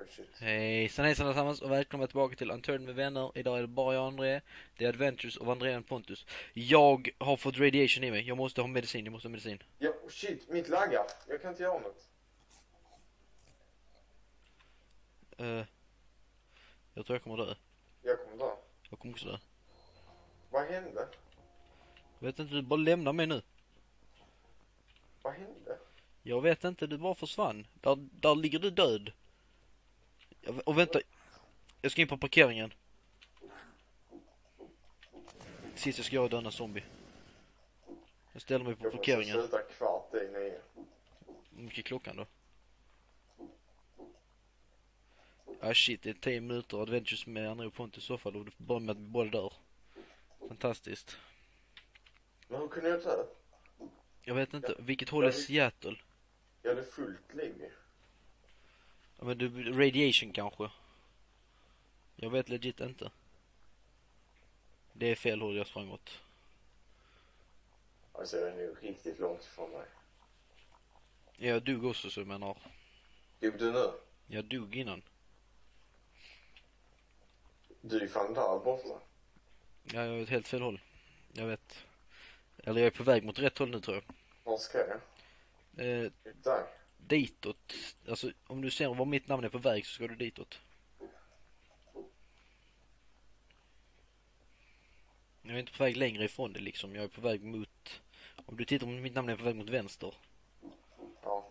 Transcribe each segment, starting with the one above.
shit. Hejsan allesammans och välkomna tillbaka till Unturned med vänner. Idag är det bara jag och André. Det är Adventures av André och Pontus. Jag har fått radiation i mig. Jag måste ha medicin. Ja, shit, mitt laggar. Jag kan inte göra något. Jag tror jag kommer dö. Jag kommer dö. Jag kommer också dö. Vad hände? Jag vet inte, du bara lämnar mig nu. Vad hände? Jag vet inte, du bara försvann. Där ligger du död. Och vänta. Jag ska in på parkeringen. Sist jag ska göra denna zombie. Jag ställer mig på Jag måste parkeringen. sluta kvart i 9. Hur mycket är klockan då? Ah shit, det är 10 minuter Adventures med André och Pontus i så fall. Och det bara med att vi båda dör. Fantastiskt. Men hur kunde jag dö? Jag vet inte, vilket håll är Seattle? Jag hade fullt liv. Ja, men du, radiation kanske? Jag vet legit inte. Det är fel håll jag sprang åt. Alltså jag är nu riktigt långt ifrån mig. Jag dog också, så jag menar. Dog du nu? Jag dog innan. Du är fan där borta. Ja, jag är åt helt fel håll. Jag vet. Eller jag är på väg mot rätt håll nu, tror jag. Var ska jag? Där. Ditåt. Alltså, om du ser var mitt namn är på väg så ska du ditåt. Jag är inte på väg längre ifrån det liksom. Jag är på väg mot... Om du tittar om mitt namn är på väg mot vänster. Ja.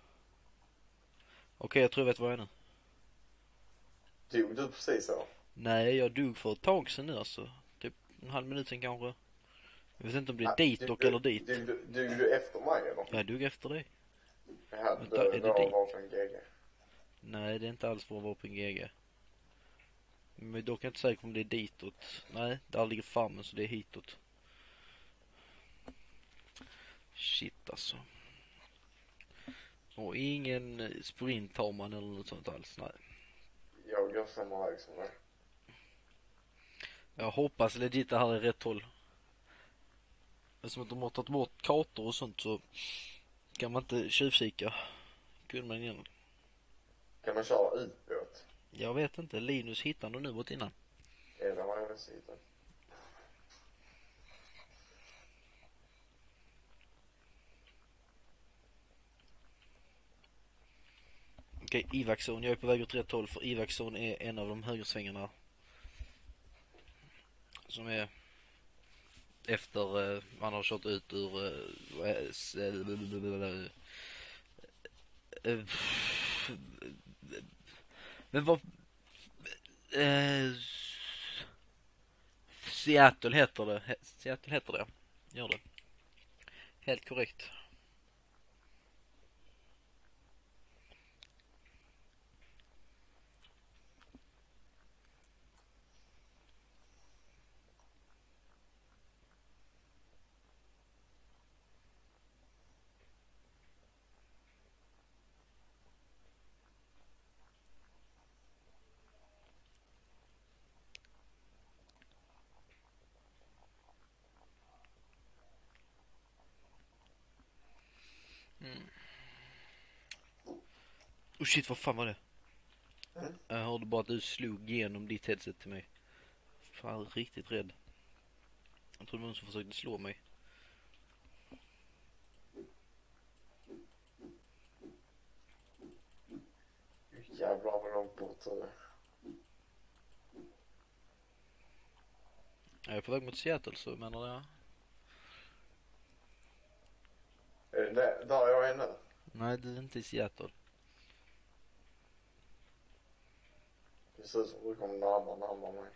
Okej, jag tror jag vet var jag är nu. Dog du precis så? Nej, jag dog för ett tag sedan nu alltså. Typ en halv minut sen kanske. Jag vet inte om det är dit och eller dit. Dog du efter mig eller? Jag dog efter dig. Jag hade Vänta, är det då dit? vapen GG. Nej, det är inte alls för vapen GG. Men dock är jag inte säker om det är ditåt. Nej, där ligger farmen så det är hitåt. Shit alltså. Och ingen sprint har man eller något sånt alls, nej. Jag går samma väg som dig. Jag hoppas legit det här är rätt håll. Eftersom att de har tagit bort kartor och sånt så kan man inte tjuvkika. Kunde man innan. Kan man köra utbåt? Jag vet inte, Linus hittade någon ubåt innan. Eller vad jag vill sitta. Okej, Ivaxzone. Jag är på väg åt rätt håll för Ivaxzone är en av de högersvängarna. Som är efter man har kört ut ur men vad Seattle heter det. Seattle heter det. Gör det. Helt korrekt. Oh shit, vad fan var det? Jag hörde bara att du slog igenom ditt headset till mig. Fan, riktigt rädd. Jag trodde någon som försökte slå mig. Jävlar vad långt bort är det. Jag är på väg mot Seattle så menar jag. Är det där jag är nu? Nej, det är inte i Seattle. Det ser ut som du kommer närmare mig.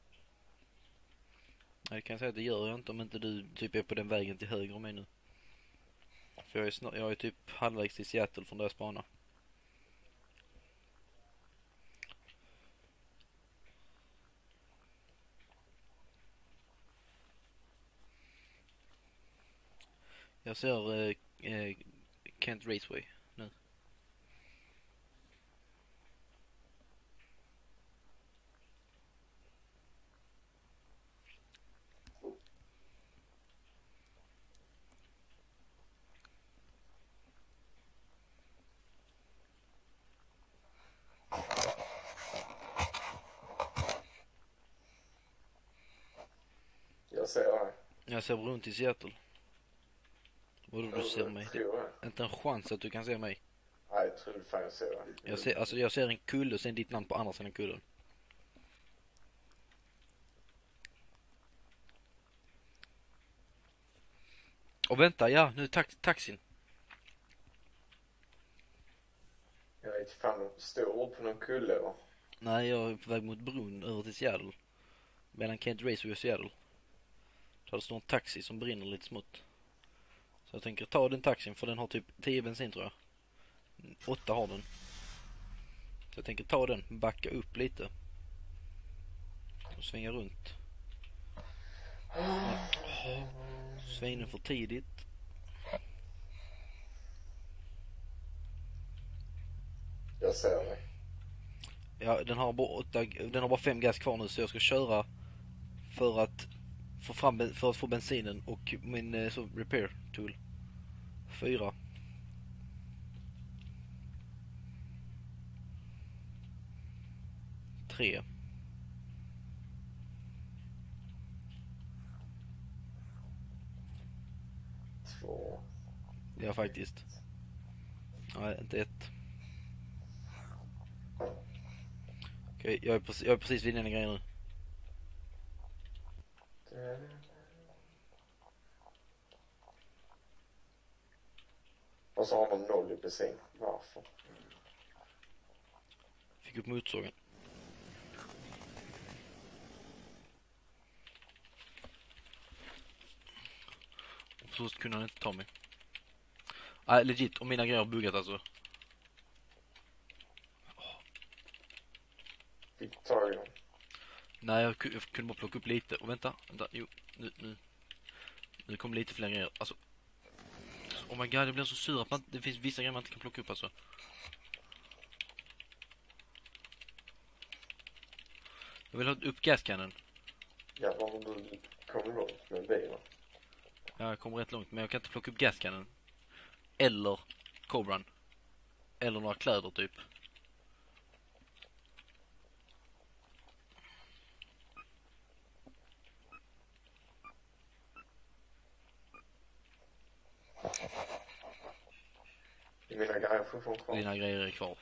Jag kan säga att det gör jag inte om inte du typ är på den vägen till höger om mig nu. För jag är typ halvvägs till Seattle från där jag spanar. Jag ser Kent Raceway nu. Jag ser det. Jag ser runt i Seattle. Vadå du ser mig? Tror jag. Inte en chans att du kan se mig. Nej, jag tror fan jag ser det. Jag ser en kulle och sen ditt namn på andra sidan kullen. Och vänta, ja, nu är taxin. Jag vet fan om står upp på någon kulle eller? Nej, jag är på väg mot bron över till Seattle. Mellan Kent Raceway och Seattle. Så det står en taxi som brinner lite smått. Så jag tänker ta den taxin för den har typ 10 bensin tror jag. 8 har den. Så jag tänker ta den, backa upp lite. Och svänga runt. Svängen för tidigt. Jag ser det. Ja, den har bara 5 gas kvar nu så jag ska köra för att få bensinen och min så repair tool. 4. 3. Två. Ja faktiskt. Nej, inte 1. Okej, jag är precis vid den grejen nu. Och så har de 0 i bensin. Varför? Fick upp motorsågen. Och så kunde han inte ta mig. Nej, legit. Och mina grejer har buggat alltså. Fick du tag i dem? Nej, jag kunde bara plocka upp lite. Och vänta. Jo, nu kommer lite fler grejer. Alltså. Oh my god, jag blir så sur att det finns vissa grejer man inte kan plocka upp alltså. Jag vill ha upp gaskannen. Ja, om du kommer långt med bilen. Ja, jag kommer rätt långt, men jag kan inte plocka upp gaskannen. Eller Cobran. Eller några kläder typ. Mina grejer får kvar. Dina grejer är kvar.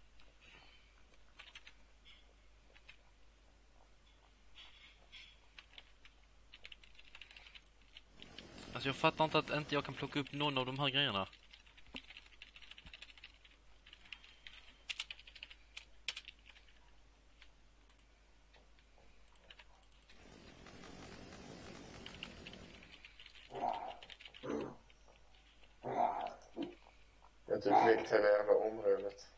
Alltså jag fattar inte att inte jag kan plocka upp någon av de här grejerna. Jag typ likt hela jävla området.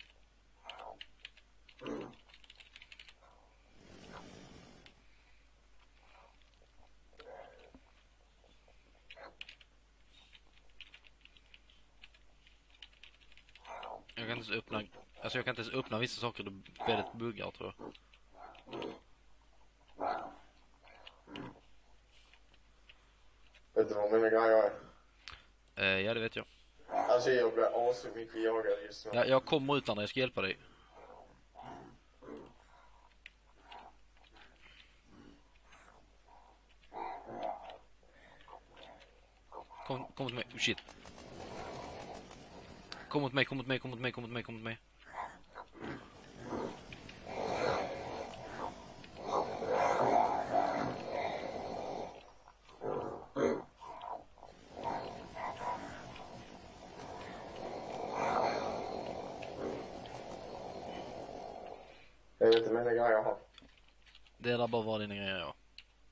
Jag kan inte ens öppna... Alltså jag kan inte ens öppna vissa saker. Det är väldigt buggar tror jag. Vet du vad mina grejer är? Ja, det vet jag. Alltså jag blir så mycket jagad just nu. Ja, jag kommer utan dig. Jag ska hjälpa dig. Kom till mig. Oh, shit. Kom mot mig. Jag vet inte mina grejer har. Det är där bara var dina grejer, ja.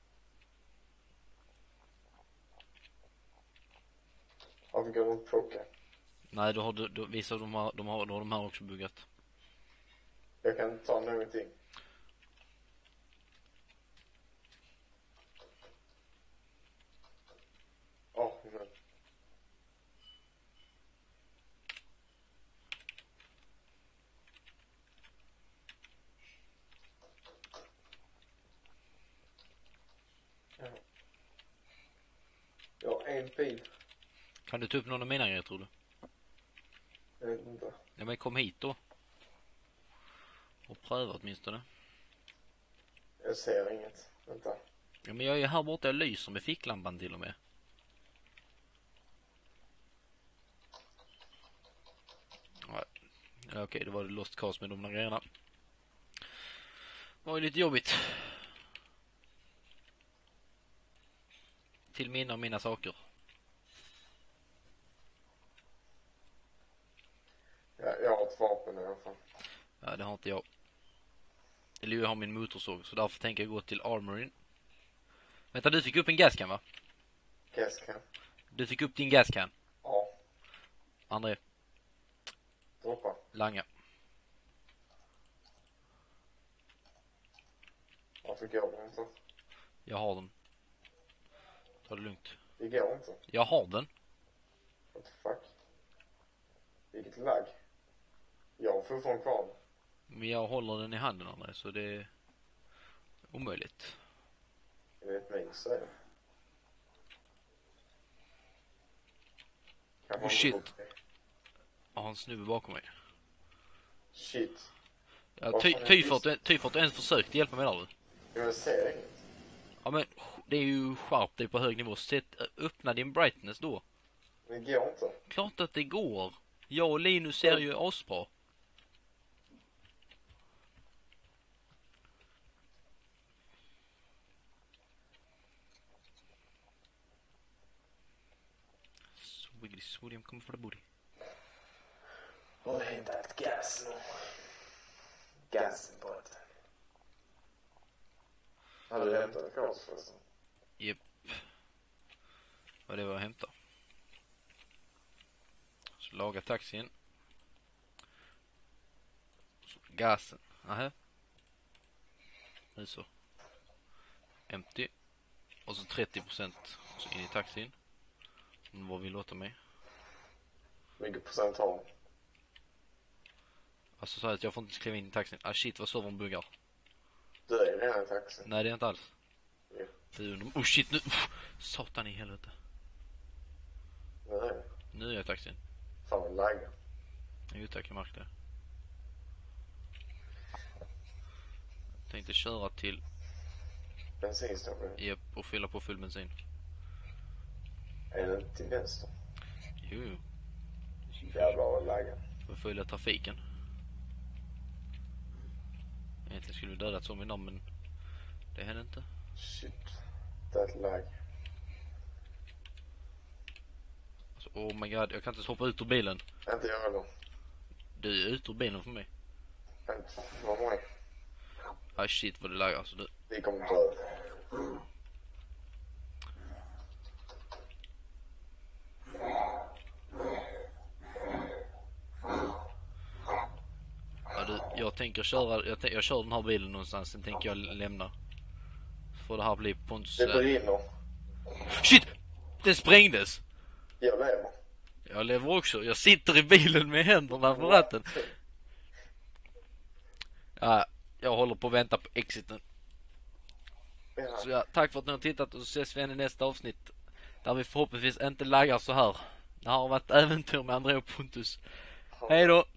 Varför går de inte plocka? Nej, då visar de har också buggat. Jag kan inte ta någonting. Men. Ja. Jag har en bil. Kan du ta upp någon av mina grejer, tror du? Jag vet inte. Ja, men kom hit då. Och pröva åtminstone. Jag ser inget. Vänta. Ja, men jag är här borta och lyser med ficklampan till och med. Ja, okej, det var det Lost Cause med de där grejerna. Det var ju lite jobbigt. Till minne av mina saker. Ja, jag har ett vapen i alla fall. Ja, det har inte jag. Eller jag har min motorsåg, så därför tänker jag gå till Armorin. Vänta, du fick upp en gascan, va? Gascan. Du fick upp din gascan. Ja. André, Droppa. langa. Varför går det inte? Jag har den. Ta det lugnt. Det går inte. Jag har den. What the fuck? Vilket lag. Jag får från kvar. Men jag håller den i handen, André, så det är omöjligt. Jag vet mig, säger Oh, shit. Jag har en snubbe bakom mig. Shit. Ja, Tyfort ens försökt hjälpa mig där, du. Jag ser inget. Ja, men det är ju skärpt dig på hög nivå. Öppna din brightness då. Det går inte. Klart att det går. Jag och Linus ser ju asbra. Sodium kommer för det borde. Har du hittat gas nu? Gasen på det. Har du hämtat gas förresten? Japp. Vad det var att hämta. Så laga taxin. Så gasen. Aha. Nu så. Empty. Och så 30%. Och så in i taxin. Vad vill låta mig? Vilket procent har du? Alltså så att jag får inte kliva in i taxin. Ah shit, vad servern buggar. Du är redan i taxin. Nej, det är inte alls. Ja. Det är under... Oh shit, nu. Satan i helvete. Nej. Nu är jag i taxin. Fan vad laggar. Jo tack, jag märkte det. Tänkte köra till... Bensinstation. Japp, och fylla på full bensin. Är det till vänster? Jo. Jävlar vad laggar. För att följa trafiken. Egentligen skulle vi dödat som innan, men det hände inte. Shit. Det är ett lag. Alltså, oh my god, jag kan inte ens hoppa ut ur bilen. Inte jag heller. Du är ut ur bilen för mig. Inte. Vad var det? Ah shit, vad det laggar alltså du. Vi kommer dö. Ja, du, jag tänker köra, jag kör den här bilen någonstans, sen tänker jag lämna. Får det här bli Pontus... Det brinner. Shit! Det sprängdes! Jag lever. Jag lever också. Jag sitter i bilen med händerna på ratten. Ja, jag håller på att vänta på exiten. Ja. Så ja, tack för att ni har tittat och så ses vi igen i nästa avsnitt. Där vi förhoppningsvis inte laggar så här. Det har varit äventyr med André och Pontus. Hej då!